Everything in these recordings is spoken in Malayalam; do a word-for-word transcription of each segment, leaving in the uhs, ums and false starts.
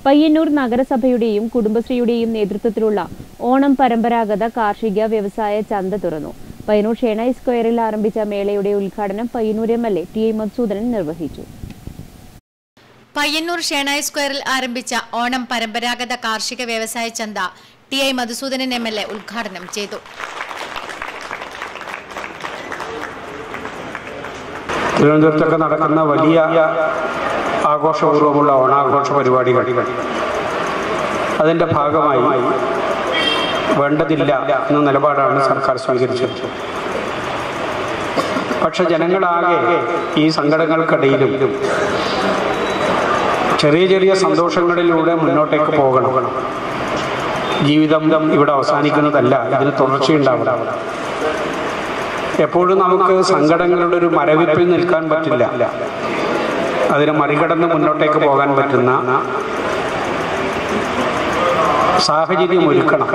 പയ്യന്നൂർ നഗരസഭയുടെയും കുടുംബശ്രീയുടെയും നേതൃത്വത്തിലുള്ള ഓണം പരമ്പരാഗത കാർഷിക വ്യവസായ ചന്ത തുറന്നു. പയ്യന്നൂർ ഷേണായി സ്ക്വയറിൽ ആരംഭിച്ച മേളയുടെ ഉദ്ഘാടനം Payyanur M L A T I Madhusudanan നിർവഹിച്ചു. പയ്യന്നൂർ ഷേണായി സ്ക്വയറിൽ ആരംഭിച്ച ഓണം പരമ്പരാഗത കാർഷിക വ്യവസായ ചന്ത T I Madhusudanan M L A ഉദ്ഘാടനം ചെയ്തു. തിരുവനന്തപുരത്തൊക്കെ നടക്കുന്ന വലിയ ആഘോഷപൂർവ്വമുള്ള ഓണാഘോഷ പരിപാടികൾ അതിൻ്റെ ഭാഗമായി വേണ്ടതില്ല എന്ന നിലപാടാണ് സർക്കാർ സ്വീകരിച്ചത്. പക്ഷെ ജനങ്ങളാകെ ഈ സങ്കടങ്ങൾക്കിടയിലും ചെറിയ ചെറിയ സന്തോഷങ്ങളിലൂടെ മുന്നോട്ടേക്ക് പോകണം. ജീവിതം ഇവിടെ അവസാനിക്കുന്നതല്ല, ഇതിന് തുടർച്ചയുണ്ടാവണം. എപ്പോഴും നമുക്ക് സങ്കടങ്ങളുടെ ഒരു മരവിപ്പിൽ നിൽക്കാൻ പറ്റില്ല. അതിനെ മറികടന്ന് മുന്നോട്ടേക്ക് പോകാൻ പറ്റുന്ന സാഹചര്യം ഒരുക്കണം.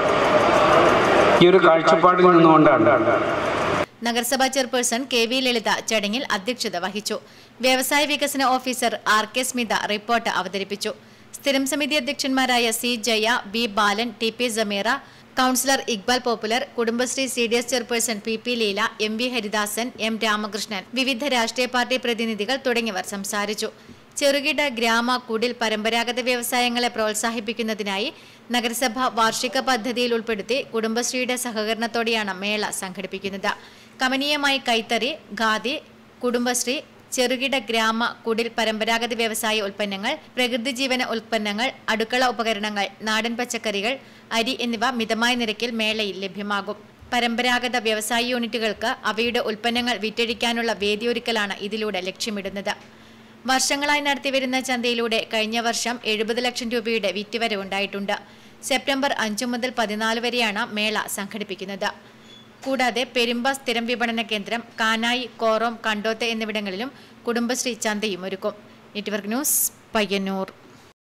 ഈ ഒരു കാഴ്ചപ്പാടിൽ നിന്നുകൊണ്ടാണ് നഗരസഭാ ചെയർപേഴ്സൺ കെ വി ലളിത ചടങ്ങിൽ അധ്യക്ഷത വഹിച്ചു. വ്യവസായ വികസന officer R K Smitha report അവതരിപ്പിച്ചു. സ്ഥിരം സമിതി അധ്യക്ഷന്മാരായ C Jaya, B Balan, T P Sameera, councillor Iqbal popular, Kudumbashree C D S chairperson P P Leela, M V Haridasan, M Ramakrishnan, വിവിധ രാഷ്ട്രീയ പാർട്ടി പ്രതിനിധികൾ തുടങ്ങിയവർ സംസാരിച്ചു. ചെറുകിട ഗ്രാമ കുടിൽ പരമ്പരാഗത വ്യവസായങ്ങളെ പ്രോത്സാഹിപ്പിക്കുന്നതിനായി നഗരസഭ വാർഷിക പദ്ധതിയിൽ ഉൾപ്പെടുത്തി കുടുംബശ്രീയുടെ സഹകരണത്തോടെയാണ് മേള സംഘടിപ്പിക്കുന്നത്. കമനീയമായി കൈത്തറി, ഖാദി, കുടുംബശ്രീ, ചെറുകിട ഗ്രാമ കുടിൽ പരമ്പരാഗത വ്യവസായ ഉൽപ്പന്നങ്ങൾ, പ്രകൃതിജീവന ഉൽപ്പന്നങ്ങൾ, അടുക്കള ഉപകരണങ്ങൾ, നാടൻ പച്ചക്കറികൾ, അരി എന്നിവ മിതമായ നിരക്കിൽ മേളയിൽ ലഭ്യമാകും. പരമ്പരാഗത വ്യവസായ യൂണിറ്റുകൾക്ക് അവയുടെ ഉൽപ്പന്നങ്ങൾ വിറ്റഴിക്കാനുള്ള വേദിയൊരുക്കലാണ് ഇതിലൂടെ ലക്ഷ്യമിടുന്നത്. വർഷങ്ങളായി നടത്തിവരുന്ന ചന്തയിലൂടെ കഴിഞ്ഞ വർഷം എഴുപത് ലക്ഷം രൂപയുടെ വിറ്റുവരവുണ്ടായിട്ടുണ്ട്. സെപ്റ്റംബർ അഞ്ചു മുതൽ പതിനാല് വരെയാണ് മേള സംഘടിപ്പിക്കുന്നത്. കൂടാതെ പെരുമ്പ സ്ഥിരം വിപണന കേന്ദ്രം, കാനായി, കോറോം, കണ്ടോത്ത് എന്നിവിടങ്ങളിലും കുടുംബശ്രീ ചന്തയും ഒരുക്കും. Network news, Payyanur.